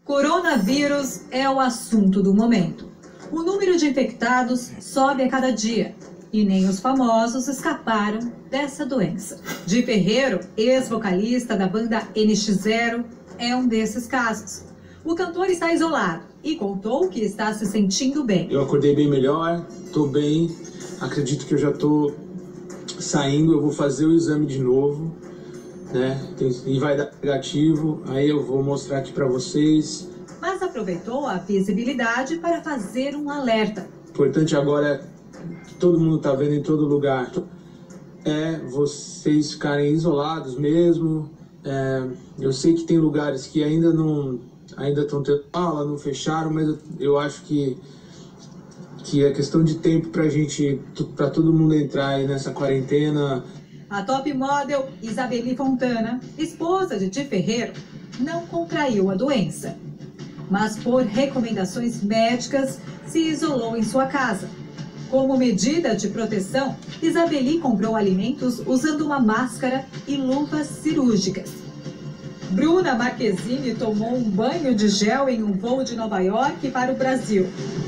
Coronavírus é o assunto do momento. O número de infectados sobe a cada dia e nem os famosos escaparam dessa doença. Di Ferreiro, ex-vocalista da banda NX0, é um desses casos. O cantor está isolado e contou que está se sentindo bem. Eu acordei bem melhor, estou bem, acredito que eu já estou saindo, eu vou fazer o exame de novo, né? E vai dar negativo, aí eu vou mostrar aqui para vocês. Mas aproveitou a visibilidade para fazer um alerta. O importante agora, que todo mundo está vendo em todo lugar, é vocês ficarem isolados mesmo. Eu sei que tem lugares que ainda estão tendo aula, não fecharam, mas eu acho que é questão de tempo para todo mundo entrar aí nessa quarentena. A top model Isabeli Fontana, esposa de Di Ferreiro, não contraiu a doença, mas por recomendações médicas se isolou em sua casa. Como medida de proteção, Isabeli comprou alimentos usando uma máscara e luvas cirúrgicas. Bruna Marquezine tomou um banho de gel em um voo de Nova York para o Brasil.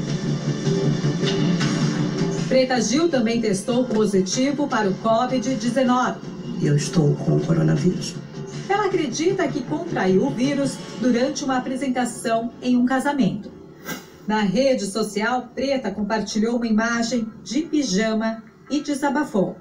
Preta Gil também testou positivo para o Covid-19. Eu estou com o coronavírus. Ela acredita que contraiu o vírus durante uma apresentação em um casamento. Na rede social, Preta compartilhou uma imagem de pijama e desabafou.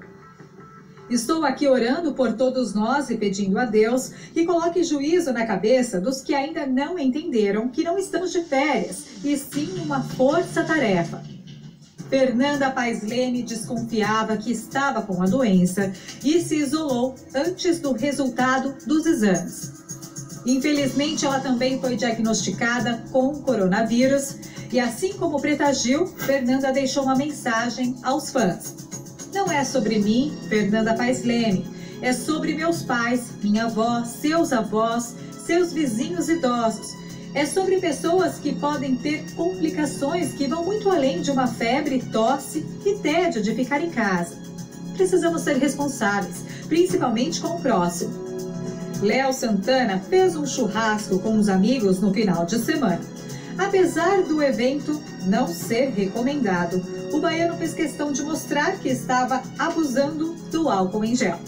Estou aqui orando por todos nós e pedindo a Deus que coloque juízo na cabeça dos que ainda não entenderam que não estamos de férias, e sim uma força-tarefa. Fernanda Paes Leme desconfiava que estava com a doença e se isolou antes do resultado dos exames. Infelizmente, ela também foi diagnosticada com coronavírus e, assim como Preta Gil, Fernanda deixou uma mensagem aos fãs. Não é sobre mim, Fernanda Paes Leme, é sobre meus pais, minha avó, seus avós, seus vizinhos idosos. É sobre pessoas que podem ter complicações que vão muito além de uma febre, tosse e tédio de ficar em casa. Precisamos ser responsáveis, principalmente com o próximo. Léo Santana fez um churrasco com os amigos no final de semana. Apesar do evento não ser recomendado, o baiano fez questão de mostrar que estava abusando do álcool em gel.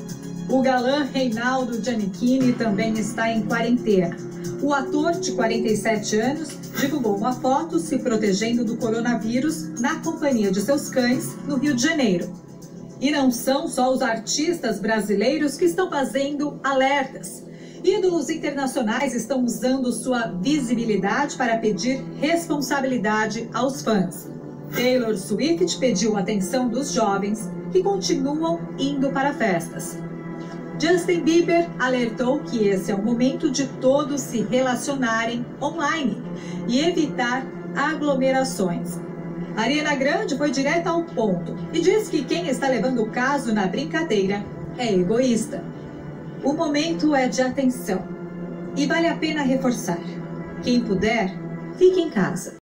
O galã Reinaldo Giannichini também está em quarentena. O ator de 47 anos divulgou uma foto se protegendo do coronavírus na companhia de seus cães no Rio de Janeiro. E não são só os artistas brasileiros que estão fazendo alertas. Ídolos internacionais estão usando sua visibilidade para pedir responsabilidade aos fãs. Taylor Swift pediu a atenção dos jovens que continuam indo para festas. Justin Bieber alertou que esse é o momento de todos se relacionarem online e evitar aglomerações. Ariana Grande foi direta ao ponto e diz que quem está levando o caso na brincadeira é egoísta. O momento é de atenção e vale a pena reforçar. Quem puder, fique em casa.